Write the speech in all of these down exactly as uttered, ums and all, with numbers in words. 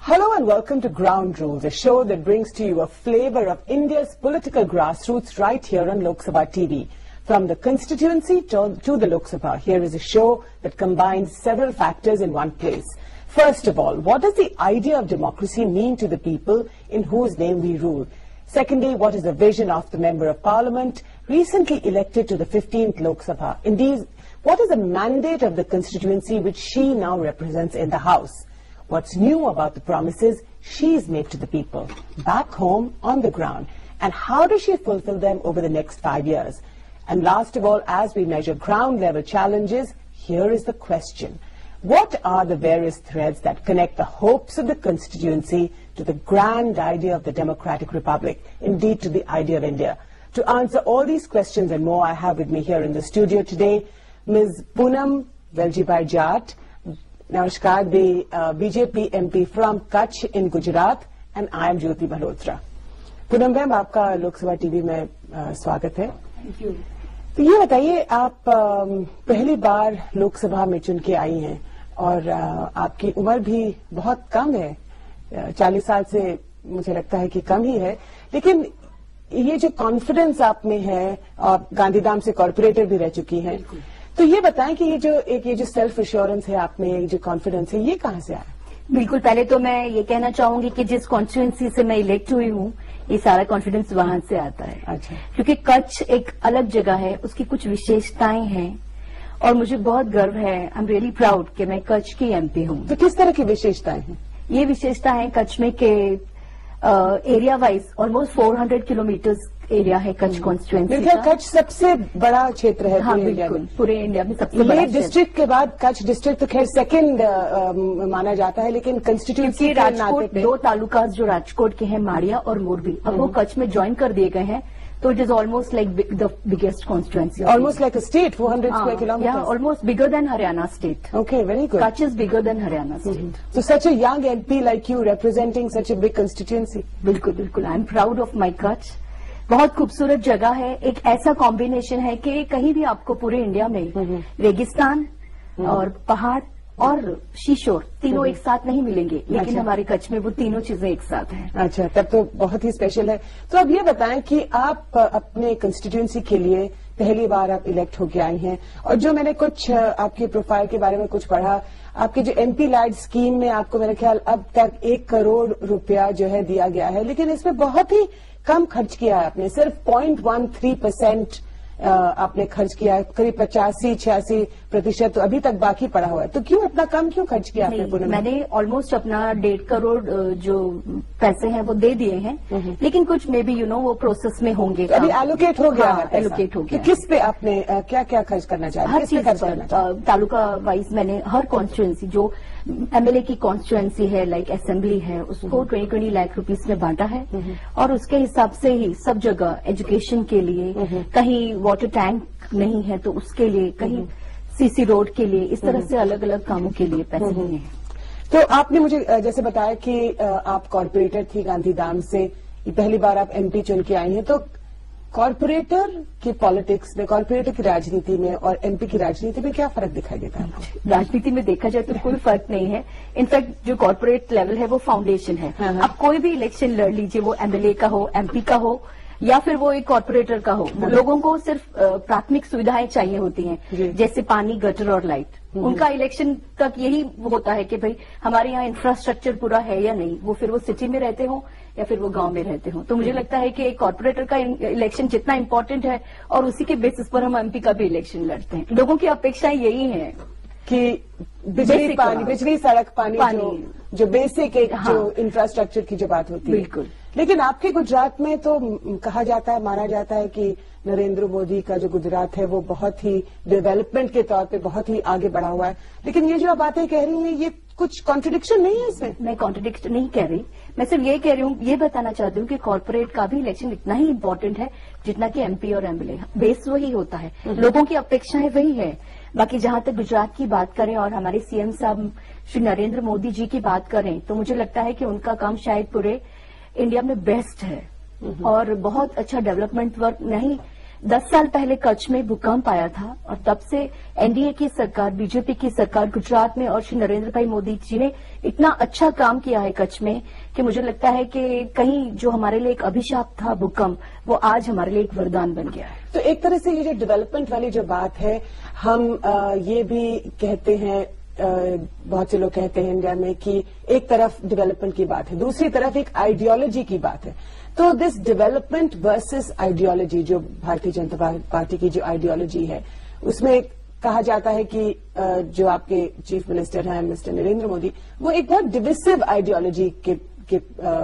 Hello and welcome to Ground Rules, a show that brings to you a flavor of India's political grassroots right here on Lok Sabha T V. From the constituency to, to the Lok Sabha, here is a show that combines several factors in one place. First of all, what does the idea of democracy mean to the people in whose name we rule? Secondly, what is the vision of the Member of Parliament recently elected to the fifteenth Lok Sabha? Indeed, what is the mandate of the constituency which she now represents in the House? What's new about the promises she's made to the people back home on the ground? And how does she fulfill them over the next five years? And last of all, as we measure ground level challenges, here is the question. What are the various threads that connect the hopes of the constituency to the grand idea of the Democratic Republic, indeed to the idea of India? To answer all these questions and more, I have with me here in the studio today Miz Poonamben Veljibhai Jat, Namaskar, the uh, B J P M P from Kachchh in Gujarat, and I am Jyoti Malhotra. Poonamben, आपका Lok Sabha TV में uh, स्वागत है. Thank you. तो ये बताइए, आप uh, पहली बार लोकसभा में चुन के आई हैं और uh, आपकी उम्र भी बहुत कम है, चालीस साल से मुझे लगता है कि कम ही है, लेकिन ये जो कॉन्फिडेंस आप में है, आप गांधीधाम से कॉर्पोरेटर भी रह चुकी हैं, तो ये बताएं कि ये जो एक ये जो सेल्फ एश्योरेंस है आप में, जो कॉन्फिडेंस है, ये कहाँ से आया? बिल्कुल, पहले तो मैं ये कहना चाहूंगी कि जिस कॉन्स्टिट्यूंसी से मैं इलेक्ट हुई हूँ, ये सारा कॉन्फिडेंस वहां से आता है. अच्छा. क्योंकि कच्छ एक अलग जगह है, उसकी कुछ विशेषताएं हैं और मुझे बहुत गर्व है. आई एम रियली प्राउड कि मैं कच्छ की एमपी हूँ. तो किस तरह की विशेषताएं हैं? ये विशेषता है कच्छ में के एरिया वाइज ऑलमोस्ट चार सौ किलोमीटर्स एरिया है कच्छ कॉन्स्टिट्यूएंसी का. कच्छ सबसे बड़ा क्षेत्र है. हाँ, पूरे इंडिया बिल्कुल, में. पूरे इंडिया में सबसे बड़ा डिस्ट्रिक्ट के बाद कच्छ डिस्ट्रिक्ट तो खैर सेकंड माना जाता है, लेकिन कंस्टिट्यूएंसी के राजकोट दो तालुका जो राजकोट के हैं, माड़िया और मोरबी, अब वो कच्छ में ज्वाइन कर दिए गए हैं. तो it is almost like the biggest constituency, almost like a state, four hundred square kilometre, almost bigger than Haryana state. Okay, very good. Kutch is bigger than Haryana state. So such a young M P like you representing such a big constituency. बिल्कुल बिल्कुल, I am proud of my Kutch. बहुत खूबसूरत जगह है, एक ऐसा combination है कि कहीं भी आपको पूरे इंडिया में रेगिस्तान और पहाड़ और शीशोर तीनों एक साथ नहीं मिलेंगे, लेकिन अच्छा. हमारे कच्छ में वो तीनों चीजें एक साथ हैं. अच्छा, तब तो बहुत ही स्पेशल है. तो अब ये बताएं कि आप अपने कंस्टिट्यूएंसी के लिए पहली बार आप इलेक्ट होके आई हैं, और जो मैंने कुछ आपकी प्रोफाइल के बारे में कुछ पढ़ा, आपके जो एमपी लाइट स्कीम में आपको मेरे ख्याल अब तक एक करोड़ रुपया जो है दिया गया है, लेकिन इसमें बहुत ही कम खर्च किया है आपने. सिर्फ पॉइंट वन थ्री परसेंट आपने खर्च किया है. करीब पचासी छियासी प्रतिशत तो अभी तक बाकी पड़ा हुआ है. तो क्यों इतना कम क्यों खर्च किया आपने? मैंने ऑलमोस्ट अपना डेढ़ करोड़ जो पैसे हैं वो दे दिए हैं, लेकिन कुछ मे बी यू नो वो प्रोसेस में होंगे. तो अभी एलोकेट हो गया है? एलोकेट हो गया. तो किस पे आपने क्या क्या खर्च करना चाहिए? हर चीज पर तालुका वाइज मैंने हर कॉन्स्टिट्यूएंसी जो एमएलए की कॉन्स्टिट्यूएंसी है, लाइक असेंबली है, उसको ट्वेंटी ट्वेंटी लाख रुपीस में बांटा है, और उसके हिसाब से ही सब जगह एजुकेशन के लिए, कहीं वाटर टैंक नहीं है तो उसके लिए, कहीं सीसी रोड के लिए, इस तरह से अलग अलग कामों के लिए पैसे दिए हैं. तो आपने मुझे जैसे बताया कि आप कॉर्पोरेटर थी गांधीधाम से, पहली बार आप एमपी चुन के आई हैं, तो कॉर्पोरेटर की पॉलिटिक्स में, कॉर्पोरेटर की राजनीति में और एमपी की राजनीति में क्या फर्क दिखाई देता है? राजनीति में देखा जाए तो कोई फर्क नहीं है. इनफैक्ट जो कॉर्पोरेट लेवल है वो फाउंडेशन है. आप कोई भी इलेक्शन लड़ लीजिए, वो एमएलए का हो, एमपी का हो, या फिर वो एक कॉर्पोरेटर का हो, लोगों को सिर्फ प्राथमिक सुविधाएं चाहिए होती हैं, जैसे पानी, गटर और लाइट. उनका इलेक्शन तक यही होता है कि भाई हमारे यहाँ इंफ्रास्ट्रक्चर पूरा है या नहीं, वो फिर वो सिटी में रहते हो या फिर वो गांव में रहते हो. तो मुझे लगता है कि एक कॉर्पोरेटर का इलेक्शन जितना इम्पोर्टेंट है, और उसी के बेसिस पर हम एमपी का भी इलेक्शन लड़ते हैं. लोगों की अपेक्षाएं यही है कि बिजली, पानी, बिजली, सड़क, पानी, पानी जो, जो बेसिक एक हाँ. जो इंफ्रास्ट्रक्चर की जो बात होती है. बिल्कुल. लेकिन आपके गुजरात में तो कहा जाता है, माना जाता है कि नरेंद्र मोदी का जो गुजरात है वो बहुत ही डेवलपमेंट के तौर पे बहुत ही आगे बढ़ा हुआ है. लेकिन ये जो आप बातें कह रही हैं, ये कुछ कॉन्ट्रडिक्शन नहीं है इसमें? मैं कॉन्ट्रडिक्शन नहीं कह रही, मैं सिर्फ ये कह रही हूँ, ये बताना चाहती हूँ कि कॉर्पोरेट का भी इलेक्शन इतना ही इम्पोर्टेंट है जितना कि एमपी और एमएलए. बेस वही होता है, लोगों की अपेक्षाएं वही है. बाकी जहां तक गुजरात की बात करें और हमारे सीएम साहब श्री नरेंद्र मोदी जी की बात करें, तो मुझे लगता है कि उनका काम शायद पूरे इंडिया में बेस्ट है, और बहुत अच्छा डेवलपमेंट वर्क नहीं दस साल पहले कच्छ में भूकंप आया था और तब से एनडीए की सरकार, बीजेपी की सरकार गुजरात में और श्री नरेंद्र भाई मोदी जी ने इतना अच्छा काम किया है कच्छ में कि मुझे लगता है कि कहीं जो हमारे लिए एक अभिशाप था भूकंप, वो आज हमारे लिए एक वरदान बन गया है। तो एक तरह से ये जो डेवलपमेंट वाली जो बात है, हम आ, ये भी कहते हैं, बहुत से लोग कहते हैं इंडिया में कि एक तरफ डेवलपमेंट की बात है, दूसरी तरफ एक आइडियोलॉजी की बात है। तो दिस डेवलपमेंट वर्सेस आइडियोलॉजी, जो भारतीय जनता पार्टी की जो आइडियोलॉजी है, उसमें कहा जाता है कि जो आपके चीफ मिनिस्टर हैं मिस्टर नरेंद्र मोदी, वो एक बहुत डिविसिव आइडियोलॉजी के, के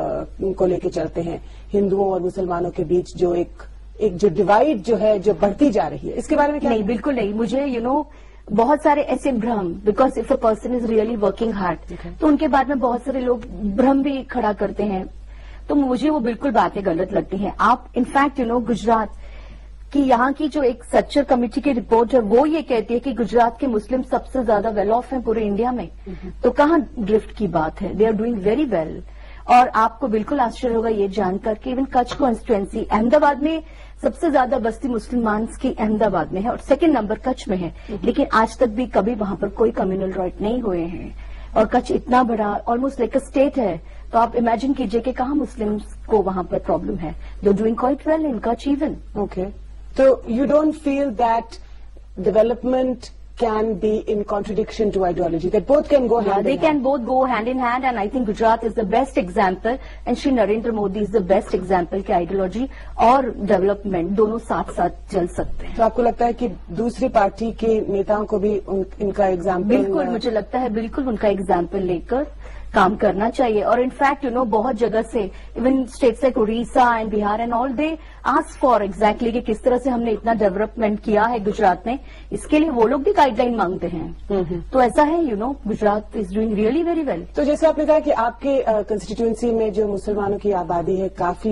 आ, को लेकर चलते हैं। हिंदुओं और मुसलमानों के बीच जो एक एक जो डिवाइड जो है, जो बढ़ती जा रही है, इसके बारे में क्या? नहीं, बिल्कुल नहीं। मुझे यू you नो know, बहुत सारे ऐसे भ्रम, because if a person is really working hard, तो उनके बारे में बहुत सारे लोग भ्रम भी खड़ा करते हैं, तो मुझे वो बिल्कुल बातें गलत लगती हैं। आप इनफैक्ट यू नो गुजरात की यहाँ की जो एक सच्चर कमेटी की रिपोर्ट है, वो ये कहती है कि गुजरात के मुस्लिम सबसे ज्यादा वेल ऑफ हैं पूरे इंडिया में। तो कहाँ ड्रिफ्ट की बात है? They are doing very well. और आपको बिल्कुल आश्चर्य होगा ये जानकर कि इवन कच्छ कॉन्स्टिट्यूएंसी, अहमदाबाद में सबसे ज्यादा बस्ती मुसलमान की अहमदाबाद में है और सेकंड नंबर कच्छ में है, लेकिन आज तक भी कभी वहां पर कोई कम्युनल राइट नहीं हुए हैं। और कच्छ इतना बड़ा ऑलमोस्ट लाइक अ स्टेट है, तो आप इमेजिन कीजिए कि कहाँ मुस्लिम्स को वहां पर प्रॉब्लम है। They are doing quite well in Kutch even. Okay, तो you don't feel that development can be in contradiction to ideology, that both can go hand yeah, in they hand. can both go hand in hand, and I think Gujarat is the best example and Shri Narendra Modi is the best example कि ideology और development दोनों साथ साथ चल सकते हैं। तो आपको लगता है कि दूसरी पार्टी के नेताओं को भी उन, इनका एग्जाम्पल? बिल्कुल, मुझे लगता है बिल्कुल उनका एग्जाम्पल लेकर काम करना चाहिए। और इनफैक्ट यू नो बहुत जगह से even states like Orissa and Bihar and all they ask for exactly कि किस तरह से हमने इतना डेवलपमेंट किया है गुजरात में, इसके लिए वो लोग भी गाइडलाइन मांगते हैं। तो ऐसा है you know Gujarat is doing really very well. तो जैसे आपने कहा कि आपके कंस्टिट्यूएंसी में जो मुसलमानों की आबादी है काफी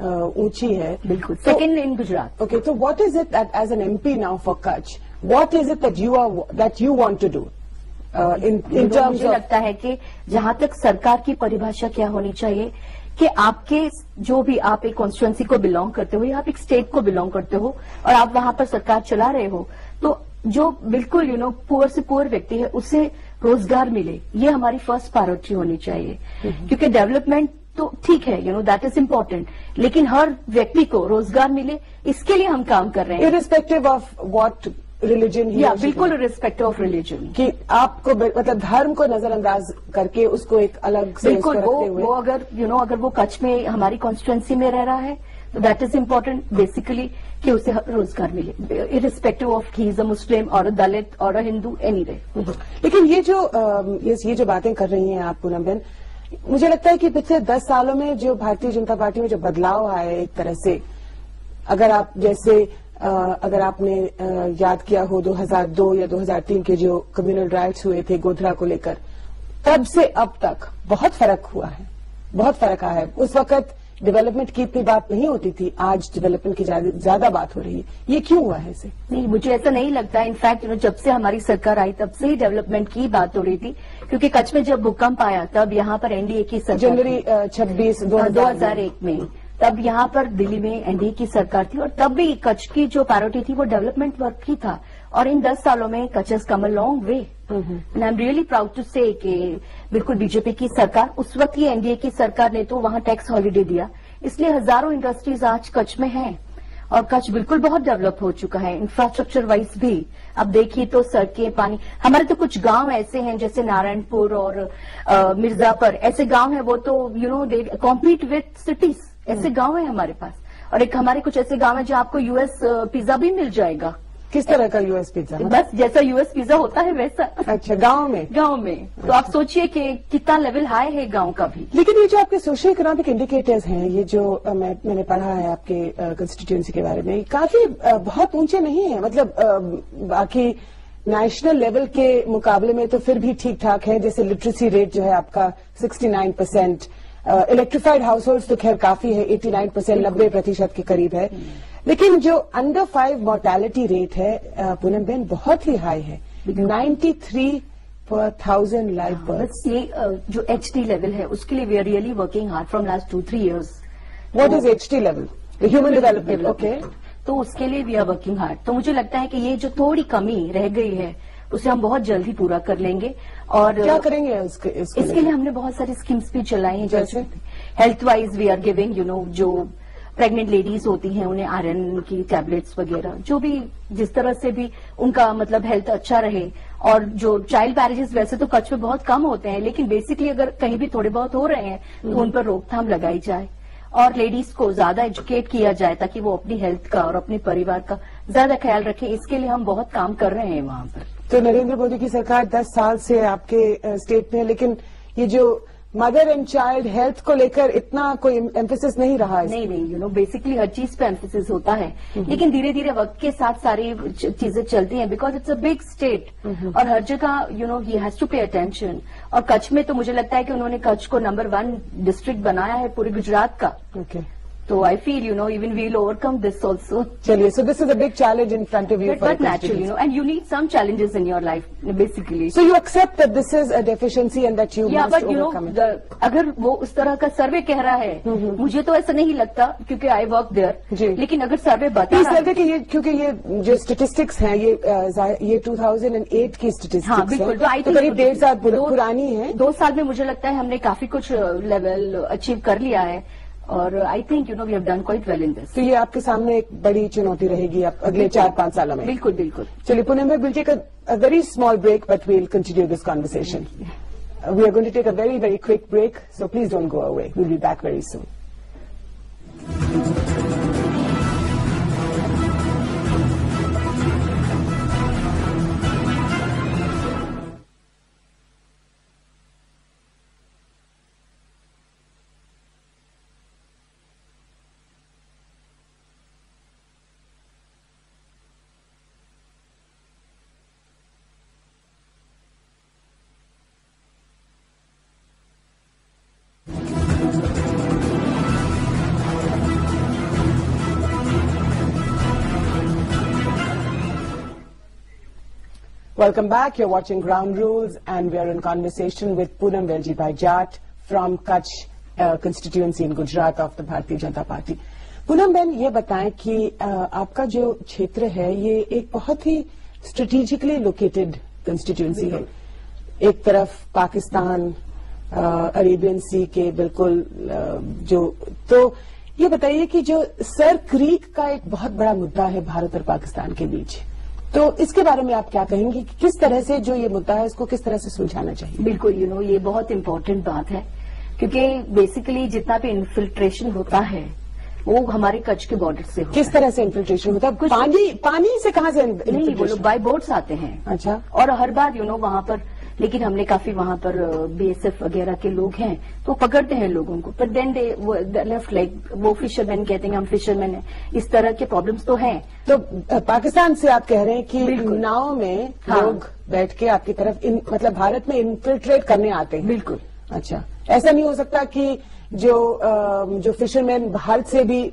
ऊंची है। बिल्कुल, सेकेंड इन गुजरात। ओके, तो what is it as an MP now for Kutch, what is it that you are that you want to do? Uh, in, in terms मुझे of... लगता है कि जहां तक सरकार की परिभाषा क्या होनी चाहिए कि आपके जो भी आप एक कॉन्स्टिट्यूएंसी को बिलोंग करते हो या आप एक स्टेट को बिलोंग करते हो और आप वहां पर सरकार चला रहे हो, तो जो बिल्कुल यू नो पुअर से पुअर व्यक्ति है उसे रोजगार मिले, ये हमारी फर्स्ट प्रायोरिटी होनी चाहिए। क्योंकि डेवलपमेंट तो ठीक है, you know that is important, लेकिन हर व्यक्ति को रोजगार मिले, इसके लिए हम काम कर रहे हैं। इररिस्पेक्टिव ऑफ व्हाट रिलीजन, या बिल्कुल रिस्पेक्ट ऑफ रिलीजन, कि आपको मतलब धर्म को नजरअंदाज करके उसको एक अलग से बिल्कुल वो वो अगर यू you नो know, अगर वो कच्छ में हमारी कॉन्स्टिट्यूएंसी में रह रहा है तो दैट इज इम्पोर्टेंट बेसिकली कि उसे रोजगार मिले, irrespective of he is a Muslim और अ दलित और अ हिंदू, एनी वे। लेकिन ये जो ये जो बातें कर रही हैं आप पूनम बेन, मुझे लगता है कि पिछले दस सालों में जो भारतीय जनता पार्टी में जो बदलाव आया है एक तरह से, अगर आप जैसे Uh, अगर आपने uh, याद किया हो दो हज़ार दो या दो हज़ार तीन के जो कम्युनल राइट्स हुए थे गोधरा को लेकर, तब से अब तक बहुत फर्क हुआ है, बहुत फर्क आया है। उस वक्त डेवलपमेंट की इतनी बात नहीं होती थी, आज डेवलपमेंट की ज्यादा बात हो रही है। ये क्यों हुआ है? इसे नहीं, मुझे ऐसा नहीं लगता। इनफैक्ट जब से हमारी सरकार आई तब से ही डेवलपमेंट की बात हो रही थी, क्योंकि कच्छ में जब भूकंप आया तब यहाँ पर एनडीए की सरकार, जनवरी छब्बीस दो हजार एक में, तब यहाँ पर दिल्ली में एनडीए की सरकार थी और तब भी कच्छ की जो प्रायोरिटी थी वो डेवलपमेंट वर्क की था। और इन दस सालों में Kutch has come a long way and I am really proud to say कि बिल्कुल बीजेपी की सरकार, उस वक्त की एनडीए की सरकार ने तो वहां टैक्स हॉलीडे दिया, इसलिए हजारों इंडस्ट्रीज आज कच्छ में हैं और कच्छ बिल्कुल बहुत डेवलप हो चुका है इंफ्रास्ट्रक्चर वाइज भी। अब देखिए तो सड़कें, पानी, हमारे तो कुछ गांव ऐसे हैं जैसे नारायणपुर और आ, मिर्जापुर, ऐसे गांव हैं वो तो you know they compete with cities, ऐसे गांव है हमारे पास। और एक हमारे कुछ ऐसे गांव है जहां आपको यूएस पिज्जा भी मिल जाएगा। किस तरह का यूएस पिज्जा? बस जैसा यूएस पिज्जा होता है वैसा। अच्छा, गांव में? गांव में। तो आप सोचिए कि कितना लेवल हाई है गांव का भी। लेकिन ये जो आपके सोशल इकोनॉमिक इंडिकेटर्स हैं, ये जो आ, मैं, मैंने पढ़ा है आपके कंस्टिट्यूएंसी के बारे में, काफी आ, बहुत ऊंचे नहीं है। मतलब आ, बाकी नेशनल लेवल के मुकाबले में तो फिर भी ठीक ठाक है। जैसे लिटरेसी रेट जो है आपका sixty nine percent, electrified household तो खैर काफी है, एटी नाइन परसेंट, नब्बे प्रतिशत के करीब है। लेकिन जो अंडर फाइव मोर्टेलिटी रेट है पूनम बेन बहुत ही हाई है, ninety three per thousand life birth. ये जो एच डी लेवल है उसके लिए we are really working hard from last two three years. What is H D level? Human development. Okay, تو اس کے لیے وی آر ورکنگ ہارڈ. تو مجھے لگتا ہے کہ یہ جو تھوڑی کمی رہ گئی ہے اسے ہم بہت جلد ہی پورا کر لیں گے. اور کیا کریں گے اس کے لیے ہم نے بہت ساری اسکیمز بھی چلائی ہیں, جیسے health wise we are giving you know جو پریگنٹ لیڈیز ہوتی ہیں انہیں آئرن کی ٹیبلٹس وغیرہ, جو بھی جس طرح سے بھی ان کا مطلب ہیلتھ اچھا رہے. اور جو چائلڈ میرجز ویسے تو کچھ میں بہت کم ہوتے ہیں, لیکن بیسکلی اگر کہیں بھی تھوڑے بہت ہو رہے ہیں تو ان پر روک تھام لگائی جائے اور لیڈیز کو زیادہ ایجوکیٹ کیا جائے تاکہ وہ اپنی ہیلتھ کا اور اپنے پریوار کا زیادہ خیال رکھیں. اس کے لیے ہم بہت کام کر رہے ہیں وہاں پر. تو نریندر مودی کی سرکار دس سال سے آپ کے اسٹیٹ میں, لیکن یہ جو مدر اینڈ چائلڈ ہیلتھ کو لے کر اتنا کوئی ایمفیسس نہیں رہا ہے. نہیں نہیں یو نو بیسکلی ہر چیز پہ ایمفیسس ہوتا ہے, لیکن دھیرے دھیرے وقت کے ساتھ ساری چیزیں چلتی ہیں because it's a big state اور ہر جگہ you know he has to pay attention. اور کچھ میں تو مجھے لگتا ہے کہ انہوں نے کچھ کو نمبر ون ڈسٹرکٹ بنایا ہے پورے گجرات کا. اوکے, تو I feel you know even we'll overcome this also. چلیے, so this is a big challenge in front of you. But naturally you know and you need some challenges in your life basically. So you accept that this is a deficiency and that you must overcome it. اگر وہ اس طرح کا survey کہہ رہا ہے, مجھے تو ایسا نہیں لگتا کیونکہ آئی ورک دیئر, لیکن اگر سروے بتا رہا ہے کہ یہ کیونکہ یہ جو اسٹیٹسٹکس ہیں یہ ٹو تھاؤزینڈ اینڈ ایٹ کی اسٹیٹسٹکس ہاں بالکل, تو قریب ڈیڑھ سال پرانی ہے. دو سال میں مجھے لگتا ہے ہم نے کافی کچھ لیول اچیو کر لیا ہے اور I think you know we have done quite well in this. تو یہ آپ کے سامنے ایک بڑی چنوتی رہے گی اگلے چار پانچ سالوں میں. بالکل بالکل. چلیے پونم بھائی, we'll take a very small break but we'll continue this conversation. We are going to take a very very quick break, so please don't go away, we'll be back very soon. Welcome back. You're watching Ground Rules and we are in conversation with Poonamben Veljibhai Jat from Kachchh uh, constituency in Gujarat of the Bharatiya Janata Party. Poonamben, یہ بتائیں کہ uh, آپ کا جو چھیتر ہے یہ ایک بہت ہی اسٹریٹجیکلی لوکیٹڈ کنسٹیٹیوئنسی ہے. ایک طرف پاکستان, عربین سی کے بالکل uh, جو, تو یہ بتائیے کہ جو سر کریک کا ایک بہت بڑا مدعا ہے بھارت اور پاکستان کے بیچ, تو اس کے بارے میں آپ کیا کہیں گے کہ کس طرح سے جو یہ مدعا ہے اس کو کس طرح سے سلجھانا چاہیے؟ بالکل یو نو یہ بہت امپورٹنٹ بات ہے کیونکہ بیسیکلی جتنا بھی انفلٹریشن ہوتا ہے وہ ہمارے کچھ کے بارڈر سے ہوتا ہے. کس طرح سے انفلٹریشن ہوتا ہے؟ پانی پانی سے کہاں سے نہیں, وہ لوگ بائی بوٹس آتے ہیں. اچھا. اور ہر بار یو نو وہاں پر, لیکن ہم نے کافی وہاں پر بی ایس ایف وغیرہ کے لوگ ہیں تو پکڑتے ہیں لوگوں کو, پر دین دے لیفٹ لائک وہ فشر مین کہتے ہیں, ہم فشر مین ہیں, اس طرح کے پرابلمس تو ہیں. تو پاکستان سے آپ کہہ رہے ہیں کہ ناؤ میں لوگ بیٹھ کے آپ کی طرف مطلب بھارت میں انفلٹریٹ کرنے آتے ہیں. بالکل. اچھا, ایسا نہیں ہو سکتا کہ جو جو فشر مین بھارت سے بھی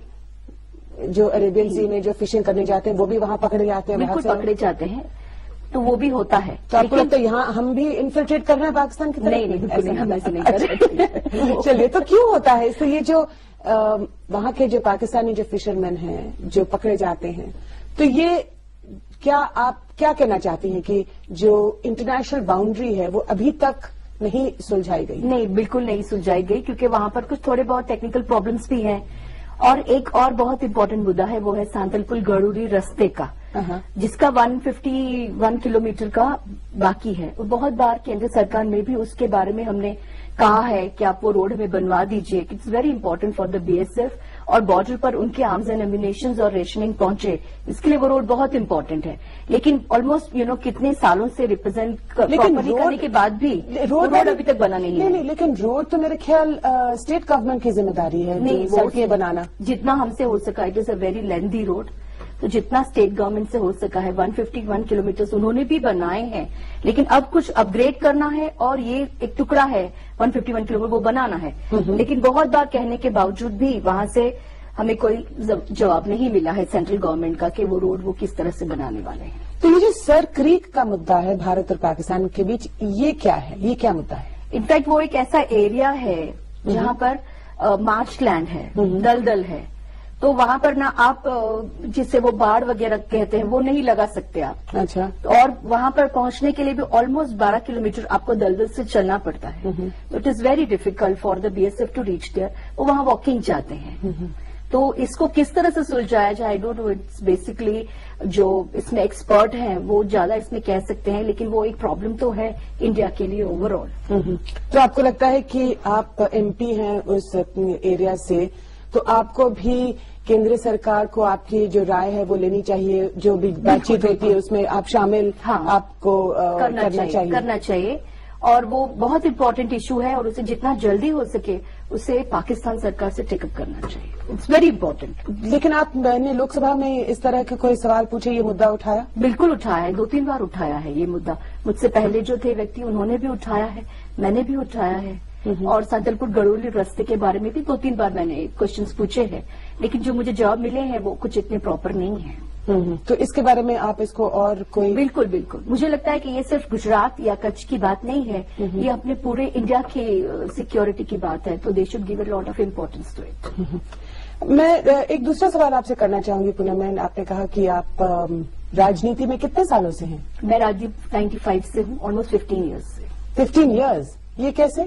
جو عربین سی میں جو فشنگ کرنے جاتے ہیں وہ بھی وہاں پکڑے جاتے ہیں؟ بالکل پکڑے جاتے ہیں, تو وہ بھی ہوتا ہے. تو آپ کو لگتا ہے یہاں ہم بھی انفلٹریٹ کر رہے ہیں پاکستان کی طرف؟ نہیں نہیں بالکل نہیں, ہم ایسے نہیں کر رہے. چلیے, تو کیوں ہوتا ہے اس سے یہ جو وہاں کے جو پاکستانی جو فشر مین ہیں جو پکڑے جاتے ہیں, تو یہ کیا آپ کیا کہنا چاہتی ہیں کہ جو انٹرنیشنل باؤنڈری ہے وہ ابھی تک نہیں سلجھائی گئی؟ نہیں بالکل نہیں سلجھائی گئی کیونکہ وہاں پر کچھ تھوڑے بہت ٹیکنیکل پرابلمس بھی ہیں. اور ایک اور بہت امپورٹنٹ مدعا ہے وہ ہے سانتل پل گڑوری رستے کا, جس کا one fifty one kilometre کا باقی ہے. بہت بار کیندر سرکار میں بھی اس کے بارے میں ہم نے کہا ہے کہ آپ وہ روڈ ہمیں بنوا دیجیے, it's very important for the B S F, اور بارڈر پر ان کے آرمز اینڈ ایمونیشنز اور ریشننگ پہنچے, اس کے لیے وہ روڈ بہت امپورٹنٹ ہے. لیکن آلموسٹ یو نو کتنے سالوں سے ریپرزینٹ کرنے کے بعد بھی روڈ ابھی تک بنا نہیں ہے. لیکن روڈ تو میرے خیال اسٹیٹ گورنمنٹ کی ذمہ داری ہے سڑکیں بنانا. جتنا ہم سے ہو سکا, it is a very lengthy road, تو جتنا اسٹیٹ گورنمنٹ سے ہو سکا ہے one fifty one kilometre انہوں نے بھی بنائے ہیں, لیکن اب کچھ اپ گریڈ کرنا ہے اور یہ ایک ٹکڑا ہے one fifty one kilometre وہ بنانا ہے. لیکن بہت بار کہنے کے باوجود بھی وہاں سے ہمیں کوئی جواب نہیں ملا ہے سینٹرل گورنمنٹ کا کہ وہ روڈ وہ کس طرح سے بنانے والے ہیں. تو یہ جو سر کریک کا مدعا ہے بھارت اور پاکستان کے بیچ, یہ کیا ہے, یہ کیا مدعا ہے؟ انفیکٹ وہ ایک ایسا ایریا ہے جہاں پر مارچ لینڈ ہے, دلدل ہے, تو وہاں پر نا آپ جسے وہ باڑ وغیرہ کہتے ہیں وہ نہیں لگا سکتے آپ. اچھا. اور وہاں پر پہنچنے کے لیے بھی آلموسٹ بارہ کلومیٹر آپ کو دلدل سے چلنا پڑتا ہے. تو it is very difficult for the B S F to reach there. وہ وہاں واکنگ جاتے ہیں. تو اس کو کس طرح سے سلجھایا جائے I don't know. It's basically جو اس میں ایکسپرٹ ہیں وہ زیادہ اس میں کہہ سکتے ہیں, لیکن وہ ایک پرابلم تو ہے انڈیا کے لیے اوور آل. تو آپ کو لگتا ہے کہ آپ ایم پی ہیں اس ایریا سے, تو آپ کو بھی کیندری سرکار کو آپ کی جو رائے ہے وہ لینی چاہیے, جو بھی بات چیت ہوتی ہے اس میں آپ شامل آپ کو کرنا چاہیے کرنا چاہیے اور وہ بہت امپورٹنٹ ایشو ہے اور اسے جتنا جلدی ہو سکے اسے پاکستان سرکار سے ٹیک اپ کرنا چاہیے. It's very important. لیکن آپ نے لوک سبھا میں اس طرح کے کوئی سوال پوچھے, یہ مدعا اٹھایا؟ بالکل اٹھایا ہے, دو تین بار اٹھایا ہے یہ مدعا. مجھ سے پہلے جو تھے ویکتی انہوں نے بھی اٹھایا ہے, میں نے بھی اٹھایا ہے. اور سانتل پور گڑولی راستے کے بارے میں بھی دو تین بار میں نے کوشچنس پوچھے ہیں, لیکن جو مجھے جواب ملے ہیں وہ کچھ اتنے پراپر نہیں ہیں. تو اس کے بارے میں آپ اس کو اور کوئی؟ بالکل بالکل. مجھے لگتا ہے کہ یہ صرف گجرات یا کچھ کی بات نہیں ہے, یہ اپنے پورے انڈیا کی سیکیورٹی کی بات ہے. تو they should give a lot of importance to it. میں ایک دوسرا سوال آپ سے کرنا چاہوں گی پونم. آپ نے کہا کہ آپ راجنیتی میں کتنے سالوں سے ہیں؟ میں راجنیتی نائنٹی فائیو سے ہوں, آلموسٹ ففٹین ایئرس سے. ففٹین ایئرس, یہ کیسے؟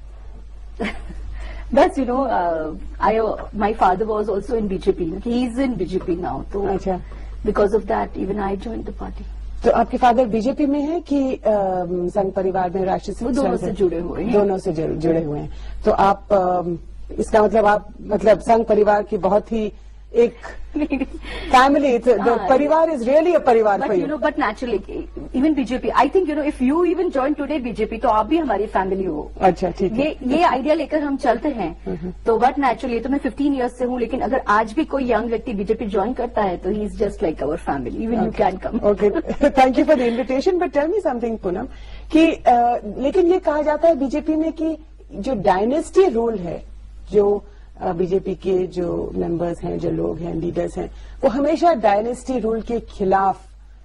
بس you know my father was also in B J P, he is in B J P now. تو اچھا, because of that even I join the party. تو آپ کے فادر بی جے پی میں ہیں کہ سنگھ پریوار میں راشٹریہ؟ دونوں سے جڑے ہوئے ہیں. دونوں سے جڑے ہوئے ہیں. تو آپ اس کا مطلب آپ مطلب سنگھ پریوار کی بہت ہی ایک فیملی, پریوار از really a parivar. But naturally even B J P, I think you know if you even join today B J P تو آپ بھی ہماری فیملی ہو. اچھا ٹھیک ہے. یہ آئیڈیا لے کر ہم چلتے ہیں. تو بٹ نیچرلی تو میں ففٹین ایئرس سے ہوں, لیکن اگر آج بھی کوئی ینگ ویکتی بی جے پی جوائن کرتا ہے تو he is just like over family. Even you can come. Okay, thank you for the invitation. But tell me something Poonam, کہ لیکن یہ کہا جاتا ہے بی جے پی میں کہ جو ڈائنیسٹی رول ہے, جو بی جے پی کے جو ممبرز ہیں, جو لوگ ہیں, لیڈرز ہیں, وہ ہمیشہ ڈائنیسٹی رول کے خلاف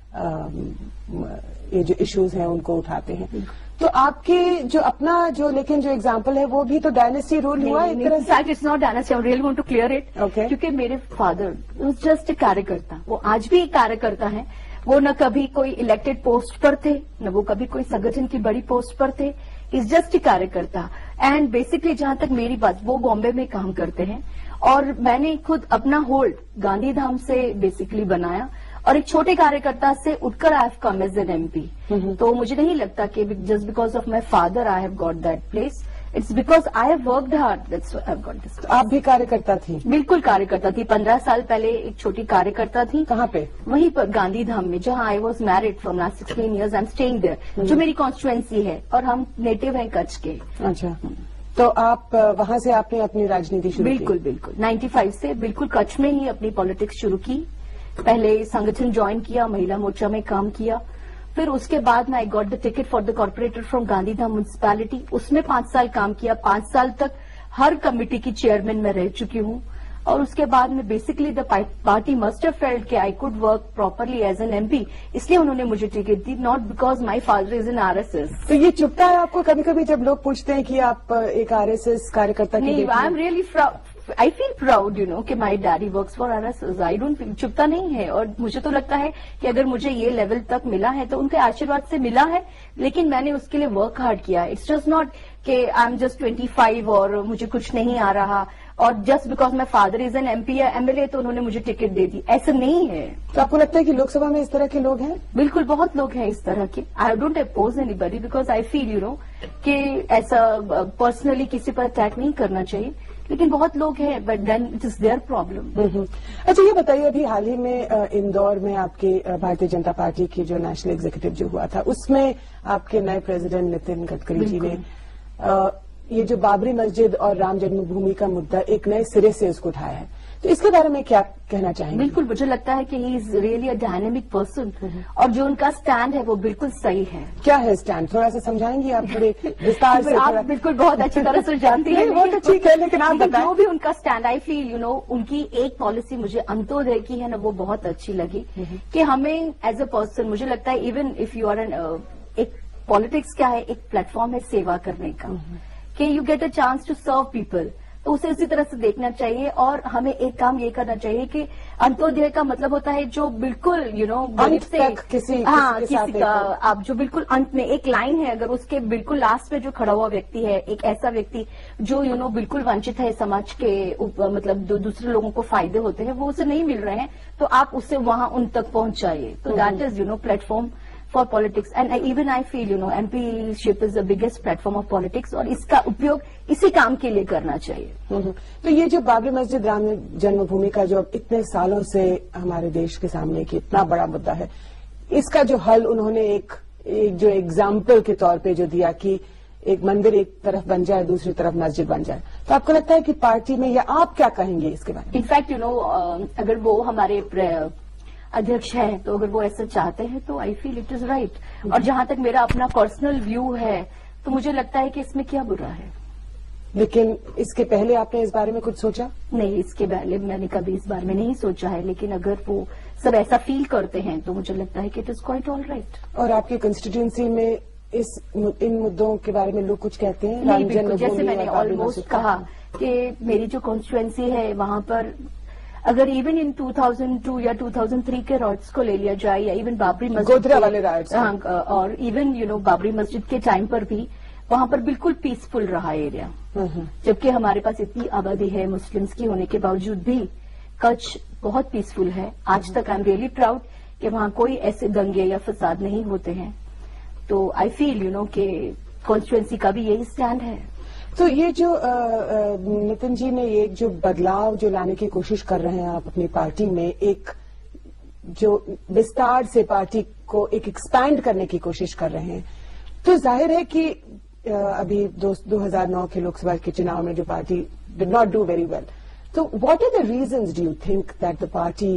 یہ جو ایشوز ہیں ان کو اٹھاتے ہیں. تو آپ کے جو اپنا جو لیکن جو ایگزامپل ہے وہ بھی تو ڈائنیسٹی رول ہوا ہے. It's not dynasty, I really want to clear it. کیونکہ میرے فادر واز جسٹ اے کاریہ کرتا, وہ آج بھی ایک کاریہ کرتا ہے. وہ نہ کبھی کوئی الیکٹڈ پوسٹ پر تھے, نہ وہ کبھی کوئی سنگٹھن کی بڑی پوسٹ پر تھے. از جسٹ اے کاریہ کرتا. اینڈ بیسکلی جہاں تک میری بات, وہ بامبے میں کام کرتے ہیں اور میں نے خود اپنا ہولڈ گاندھی دھام سے بیسکلی بنایا اور ایک چھوٹے کاریہ کرتا سے اٹھ کر I have come as an M P. تو مجھے نہیں لگتا کہ just because of my father I have got that place. It's because I have worked hard, that's why I have got this. آپ بھی کاریہ کرتا تھی؟ بالکل کاریہ کرتا تھی. پندرہ سال پہلے ایک چھوٹی کاریہ کرتا تھی. کہاں پہ؟ وہیں پر گاندھی دھام میں, جہاں I was married from last sixteen years. I am staying there, جو میری کانسٹیچوئنسی ہے, اور ہم نیٹو ہیں کچھ کے. اچھا, تو آپ وہاں سے آپ نے اپنی راجنیتی شروع کی؟ بالکل بالکل, نائنٹی فائیو سے بالکل کچھ میں ہی اپنی پالیٹکس شروع کی. پہلے سنگٹھن جوائن کیا, مہیلا مورچہ میں کام کیا. پھر اس کے بعد میں I got the ticket for the corporator from Gandhidham municipality. اس میں پانچ سال کام کیا. پانچ سال تک ہر کمیٹی کی چیئرمین میں رہ چکی ہوں. اور اس کے بعد میں basically the party must have felt کہ I could work properly as an M P, اس لیے انہوں نے مجھے ٹکٹ دی, not because my father is in R S S. تو یہ چپتا ہے آپ کو کبھی کبھی جب لوگ پوچھتے ہیں کہ آپ ایک آر ایس ایس کاریہ کرتا کی؟ نہیں, I am really I feel proud you know کہ my daddy works for R S S. I don't feel, چپتا نہیں ہے. اور مجھے تو لگتا ہے کہ اگر مجھے یہ لیول تک ملا ہے تو ان کے آشیرواد سے ملا ہے, لیکن میں نے اس کے لیے ورک ہارڈ کیا. اٹس جسٹ ناٹ کہ I am just twenty five اور مجھے کچھ نہیں آ رہا اور just because my father is an M P یا ایم ایل اے تو انہوں نے مجھے ٹکٹ دے دی. ایسا نہیں ہے. تو آپ کو لگتا ہے کہ لوک سبھا میں اس طرح کے لوگ ہیں؟ بالکل, بہت لوگ ہیں اس طرح کے. I don't oppose anybody because I feel you know کہ ایسا پرسنلی کسی پر اٹیک نہیں کرنا چاہیے, لیکن بہت لوگ ہیں, but then it is their problem. اچھا یہ بتائیے, ابھی حال ہی میں اندور میں آپ کے بھارتیہ جنتا پارٹی کی جو نیشنل ایگزیکٹو جو ہوا تھا, اس میں آپ کے نئے پریزیڈنٹ نتن گڈکری جی نے یہ جو بابری مسجد اور رام جنم بھومی کا مدعا ایک نئے سرے سے اس کو اٹھایا ہے, تو اس کے بارے میں کیا کہنا چاہیں گے؟ بالکل, مجھے لگتا ہے کہ he is really a dynamic person, اور جو ان کا اسٹینڈ ہے وہ بالکل صحیح ہے. کیا ہے اسٹینڈ, تھوڑا سا سمجھائیں گے آپ تھوڑے وستار سے؟ آپ بالکل بہت اچھی طرح سے جانتی ہیں. وہ تو ٹھیک ہے, لیکن آپ بتائیں جو بھی ان کا اسٹینڈ, آئی فیل یو نو ان کی ایک پالیسی مجھے انتودے کی ہے نا, وہ بہت اچھی لگی. کہ ہمیں ایز اے پرسن, مجھے لگتا ہے even if you are in, ایک پالیٹکس کیا ہے, ایک پلیٹ فارم ہے سیوا کرنے کا, کہ you get a chance to serve people. تو اسے اسی طرح سے دیکھنا چاہیے. اور ہمیں ایک کام یہ کرنا چاہیے کہ انتودے کا مطلب ہوتا ہے جو بالکل یو نو ہاں کسی کا آپ جو بالکل انت میں ایک لائن ہے, اگر اس کے بالکل لاسٹ میں جو کھڑا ہوا ویکتی ہے, ایک ایسا ویکتی جو یو نو بالکل ونچت ہے سماج کے مطلب دوسرے لوگوں کو فائدے ہوتے ہیں وہ اسے نہیں مل رہے ہیں, تو آپ اسے وہاں ان تک پہنچائیے. تو that is you know platform for politics. And even I feel you know M P ship is the biggest platform of politics, اور اس کا اپیوگ اسی کام کے لیے کرنا چاہیے. تو یہ جو بابری مسجد رام جنم بھومی کا جو اب اتنے سالوں سے ہمارے دیش کے سامنے کی اتنا بڑا مدعا ہے, اس کا جو حل انہوں نے ایک جو ایگزامپل کے طور پہ جو دیا کہ ایک مندر ایک طرف بن جائے دوسری طرف مسجد بن جائے, تو آپ کو لگتا ہے کہ پارٹی میں یا آپ کیا کہیں گے اس کے بارے میں؟ انفیکٹ یو نو اگر وہ ہمارے ادھیکش ہیں تو اگر وہ ایسا چاہتے ہیں تو I feel it is right. اور جہاں تک میرا اپنا پرسنل ویو ہے تو مجھے لگتا ہے کہ اس میں کیا برا ہے. لیکن اس کے پہلے آپ نے اس بارے میں کچھ سوچا؟ نہیں, اس کے پہلے میں نے کبھی اس بارے میں نہیں سوچا ہے, لیکن اگر وہ سب ایسا فیل کرتے ہیں تو مجھے لگتا ہے کہ it is quite all right. اور آپ کی کنسٹیٹوئنسی میں اس ان مدعوں کے بارے میں لوگ کچھ کہتے ہیں؟ نہیں, بالکل جیسے میں نے آلموسٹ کہا کہ میری جو کانسٹیچوئنسی ہے وہاں پر اگر even in two thousand two یا ٹو تھاؤزینڈ تھری کے رائٹس کو لے لیا جائے, یا ایون بابری مسجد گودرا والے رائٹس, اور ایون یو نو بابری مسجد کے ٹائم پر بھی وہاں پر بالکل پیسفل رہا ایریا, جبکہ ہمارے پاس اتنی آبادی ہے مسلمس کی ہونے کے باوجود بھی کچھ بہت پیسفل ہے. آج تک آئی ایم ریئلی پراؤڈ کہ وہاں کوئی ایسے دنگے یا فساد نہیں ہوتے ہیں. تو آئی فیل یو نو کہ کانسٹیچوئنسی کا بھی یہی اسٹینڈ ہے. تو یہ جو نتن جی نے ایک جو بدلاؤ جو لانے کی کوشش کر رہے ہیں آپ اپنی پارٹی میں, ایک جو وستار سے پارٹی کو ایک ایکسپینڈ کرنے کی کوشش کر رہے ہیں, تو ظاہر ہے کہ ابھی دو ہزار نو کے لوک سبھا کے چناؤ میں جو party did not do very well, تو what are the reasons do you think that the party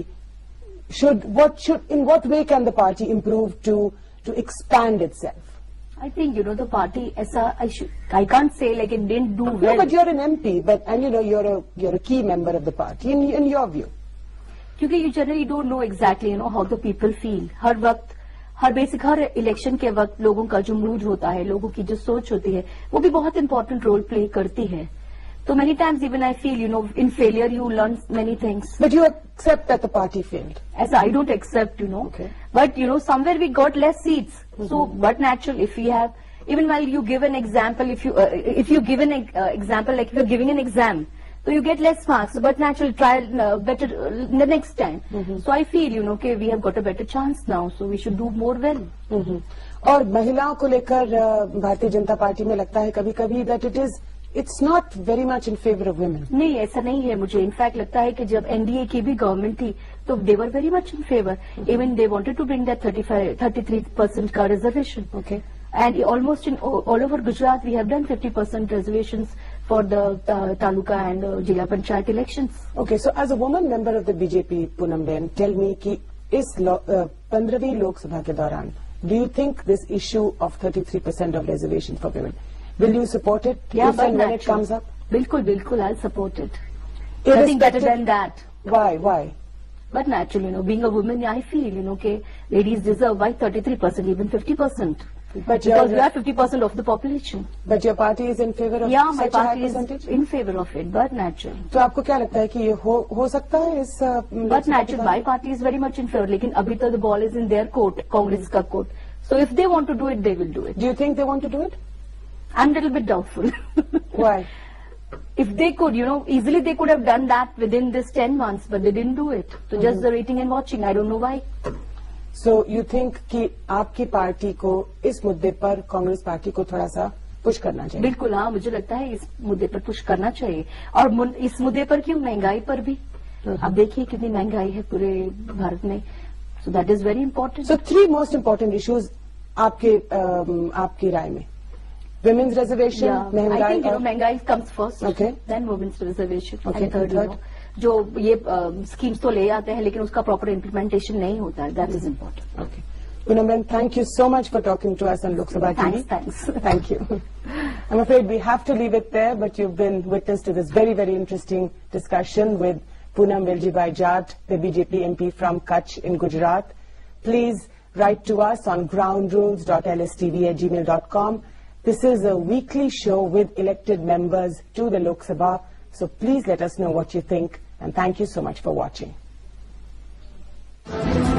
should what should in what way can the party improve to to expand itself? I think, you know, the party, aisa, I should, I can't say like it didn't do well. No, but you're an M P, but, and you know, you're a, you're a key member of the party, in, in your view. Because you generally don't know exactly, you know, how the people feel. ہر وقت, ہر basic, ہر election کے وقت لوگوں کا جو mood ہوتا ہے, لوگوں کی جو سوچ ہوتی ہے, وہ بھی بہت امپورٹنٹ رول پلے کرتی ہے. So many times even I feel, you know, in failure you learn many things. But you accept that the party failed? As I don't accept, you know. Okay. But, you know, somewhere we got less seats. Mm-hmm. So, but natural, if we have, even while you give an example, if you, uh, if you give an uh, example, like if you're giving an exam, so you get less marks, but natural, try uh, better uh, the next time. Mm-hmm. So I feel, you know, okay, we have got a better chance now, so we should do more well. Mm-hmm. اور مہیلاؤں کو لے کر Bharatiya Janata party میں لگتا ہے کبھی کبھی that it is it's not very much in favour of women. نہیں, ایسا نہیں ہے. مجھے انفیکٹ لگتا ہے کہ جب این ڈی اے کی بھی گورنمنٹ تھی تو they were very much in favour. Even they wanted to bring that thirty five thirty three percent کا reservation. Okay. And almost in all over Gujarat we have done fifty percent reservations for the taluka and zila panchayat elections. Okay, so as a woman member of the B J P Poonamben, tell me کہ اس پندرہویں لوک سبھا کے دوران do you think this issue of thirty-three percent of reservation for women, will you support it? Yeah, if but and when it comes up? Bilkul, bilkul, I'll support it. Nothing better than that. Why, why? But naturally, you know, being a woman, I feel, you know, okay, ladies deserve why thirty-three percent, even fifty percent. But because we are fifty percent of the population. But your party is in favor of yeah, such my a high party percentage? is in favor of it, but naturally. تو آپ کو کیا لگتا ہے کہ یہ ہو, ہو سکتا ہے اس but naturally, my party is very much in favor. لیکن ابھی تو the ball is in their court, Congress کا court. So if they want to do it, they will do it. Do you think they want to do it? I'm a little bit doubtful. Why? If they could, you know, easily they could have done that within this ten months, but they didn't do it. So mm-hmm. just the waiting and watching. I don't know why. So you think کہ آپ کی party کو اس مدعے پر Congress party کو تھوڑا سا push کرنا چاہیے؟ بالکل, ہاں, مجھے لگتا ہے اس مدعے پر پش کرنا چاہیے. اور اس مدعے پر کیوں, مہنگائی پر بھی. آپ دیکھیے کتنی مہنگائی ہے پورے بھارت میں. So that is very important. So three most important issues آپ کے آپ کی رائے میں, women's reservation, مہنگائی. I think, you know, مہنگائی comes first. Okay. Then women's reservation. Okay. And third, you know, جو یہ اسکیمس تو لے آتے ہیں لیکن اس کا پراپر امپلیمنٹیشن نہیں ہوتا ہے. That is important. Okay. Poonamben, thank you so much for talking to us on Lok Sabha T V. Thanks, thanks. Thank you. I'm afraid we have to leave it there, but you've been witness to this very, very interesting discussion with Poonamben Veljibhai Jat, the B J P M P from Kachchh in Gujarat. Please write to us on ground rules dot l s t v at gmail dot com. This is a weekly show with elected members to the Lok Sabha So please let us know what you think, and thank you so much for watching.